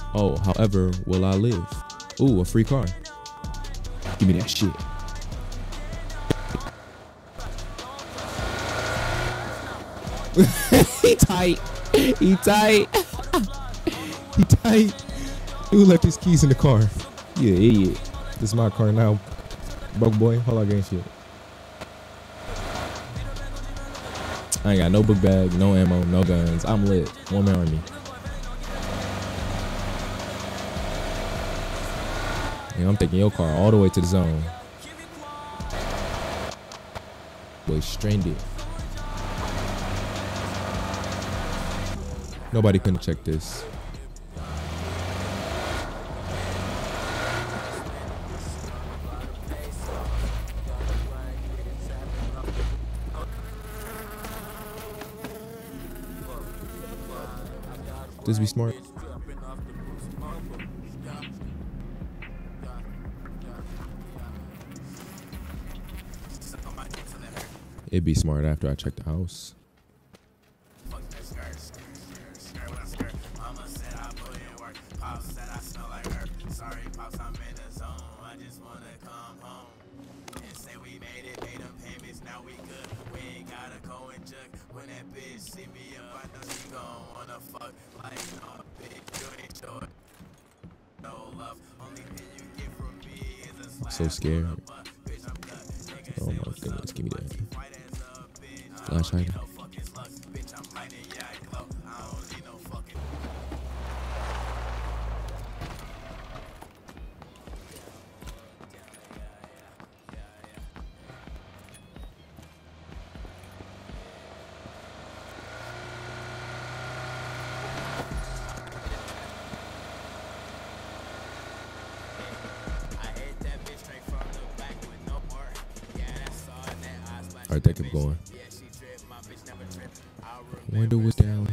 Oh, however, will I live? Ooh, a free car. Give me that shit. He tight. He tight. He tight. Who left his keys in the car? You idiot. This is my car now. Broke boy. Hold on, gang shit. I ain't got no book bag, no ammo, no guns. I'm lit. One man army. And I'm taking your car all the way to the zone. Boy, stranded. Nobody couldn't check this. Just be smart. It'd be smart after I check the house. I'm so scared. Oh my goodness, give me that. Flashlight. Alright, that kept going. Window was down.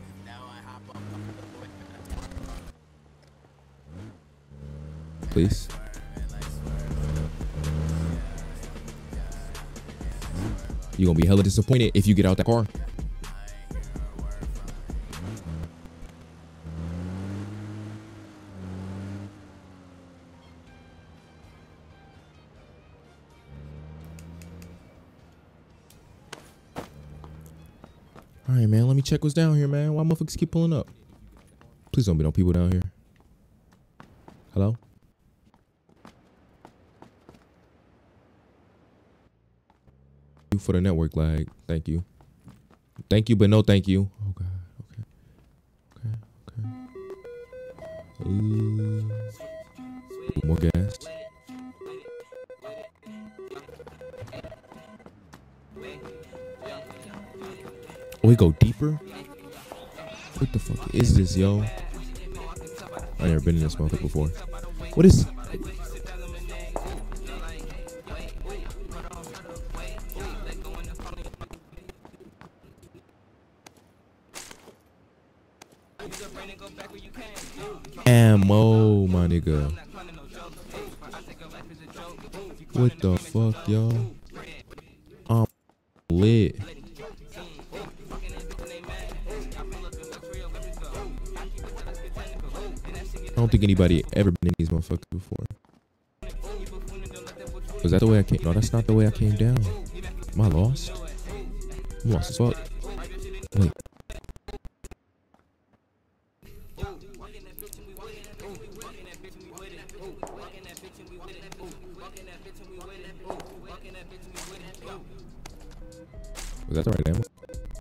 Please. You're gonna be hella disappointed if you get out that car. All right, man, let me check what's down here, man. Why motherfuckers keep pulling up? Please don't be no people down here. Hello? You for the network lag. Thank you. Thank you, but no thank you. Oh, God. Okay. More gas. Oh, we go deeper? What the fuck is this, yo? I never been in this motherfucker before. What is... Ammo, my nigga. What the fuck, yo? I'm lit. I don't think anybody ever been in these motherfuckers before. Was that the way I came? No, that's not the way I came down. Am I lost? I'm lost as fuck. Wait. Was that the right ammo?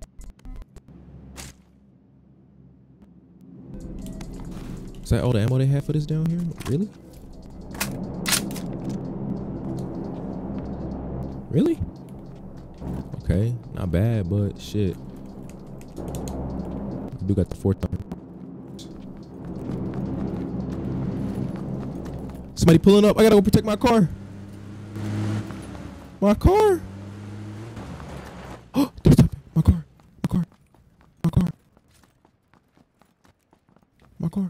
Is that all the ammo they have for this down here? Really? Really? Okay, not bad, but shit. I do got the 4th time. Somebody pulling up. I gotta go protect my car. My car. Oh, they're stopping. My car. My car. My car. My car.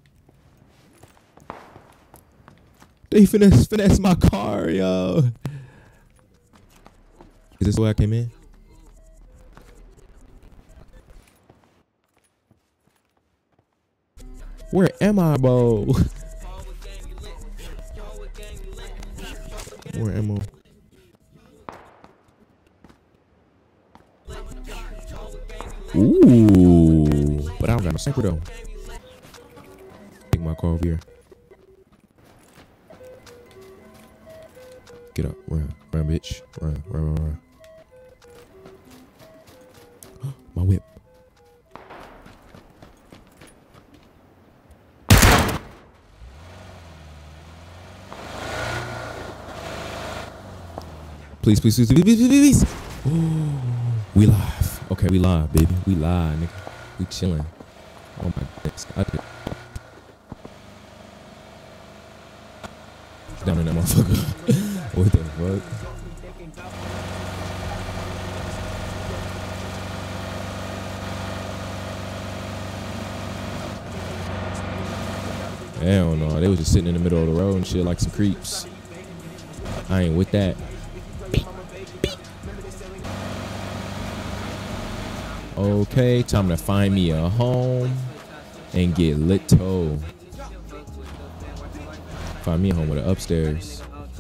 They finesse my car, yo. Is this the way I came in? Where am I, bro? Where am I? Ooh, but I don't got no sniper though. Take my car over here. Get up, run, bitch, run. My whip. Please. Ooh, we live. Okay, we live, baby. We live, nigga. We chilling. Oh my goodness. Down in that motherfucker. What the fuck? Hell no, they was just sitting in the middle of the road and shit like some creeps. I ain't with that. Okay, time to find me a home and get lit toe. Find me a home with an upstairs.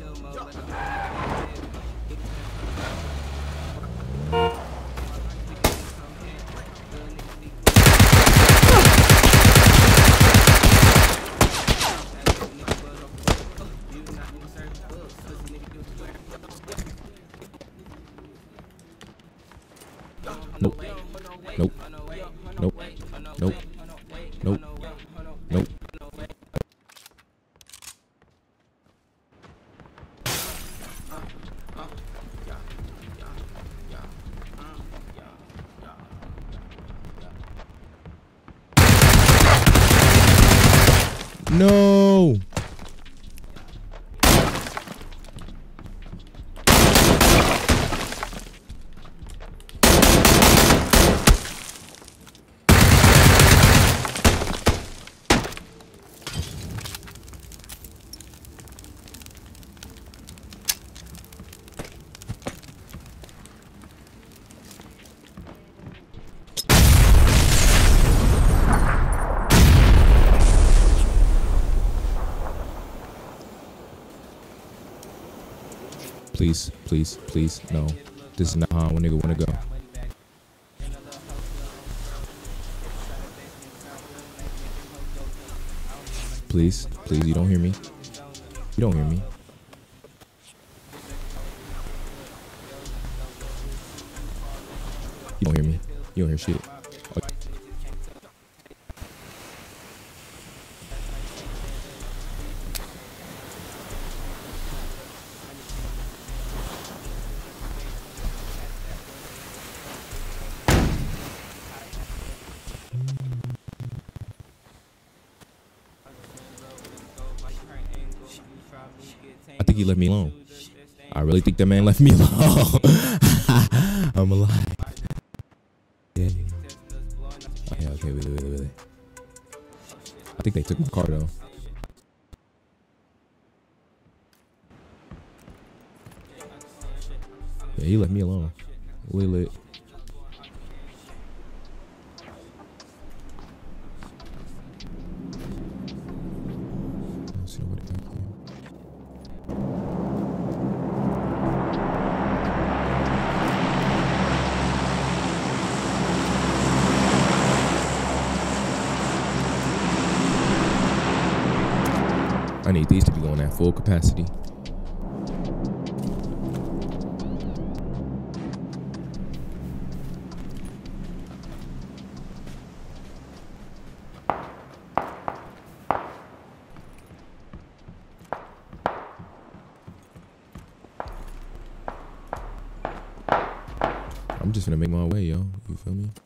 Nope. No. Please, no. This is not how a nigga wanna go. Please, you don't hear me. You don't hear me. You don't hear me. You don't hear shit. I think he left me alone. I really think that man left me alone. I'm alive. Yeah. Oh, yeah, okay, wait. I think they took my car though. Yeah, he left me alone. Lit. Let's see what it got here. I need these to be going at full capacity. I'm just gonna make my way, yo. You feel me?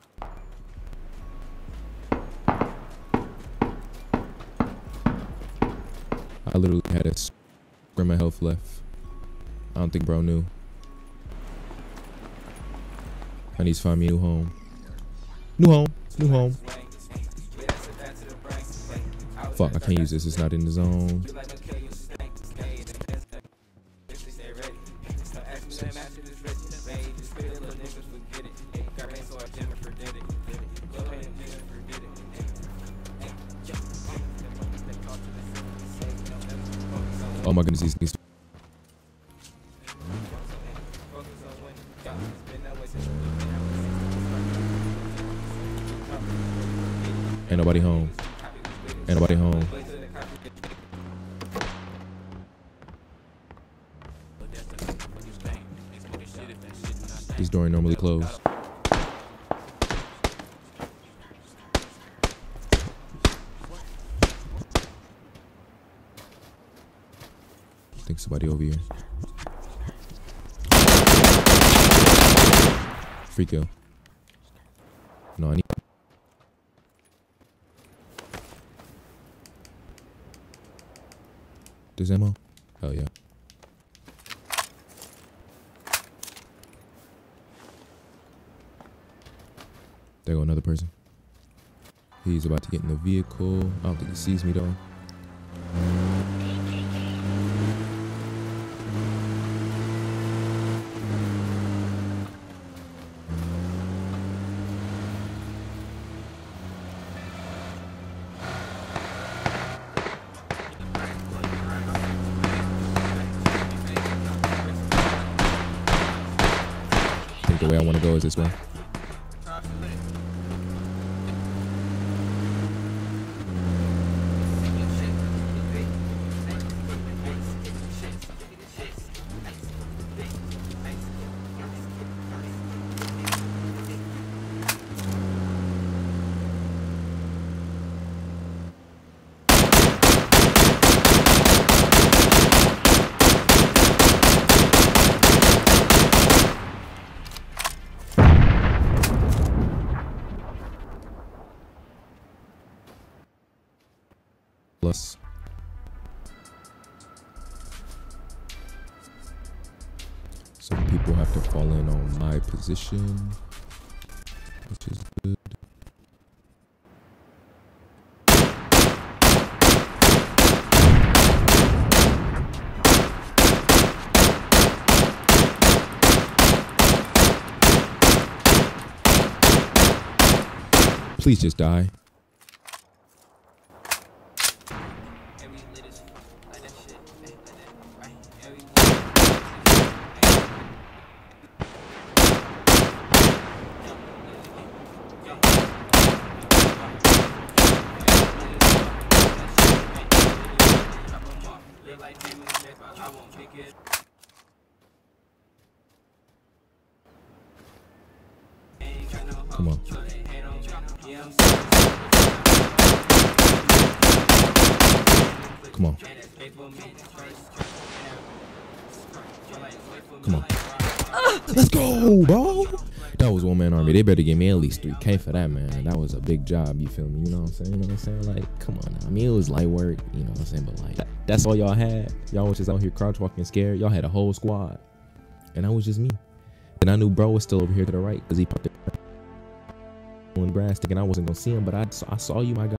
I literally had a scrim of health left. I don't think bro knew. I need to find me a new home. New home. Fuck, I can't use this. It's not in the zone. Oh my goodness, these. Ain't nobody home. Ain't nobody home. This door ain't normally closed. I think somebody over here. Free kill. No, I need. There's ammo? Hell yeah. There go another person. He's about to get in the vehicle. I don't think he sees me though. I think the way I want to go is this way. Plus. Some people have to fall in on my position, which is good. Please just die. Come on. Come on. Come on. Let's go, bro. That was one man army. They better give me at least 3K for that, man. That was a big job. You feel me? You know what I'm saying? You know what I'm saying? Like, come on now. I mean, it was light work. You know what I'm saying? But like, that's all y'all had. Y'all was just out here crouch walking scared. Y'all had a whole squad, and that was just me. And I knew bro was still over here to the right because he popped it on grass, thinking I wasn't gonna see him. But I saw you, my guy.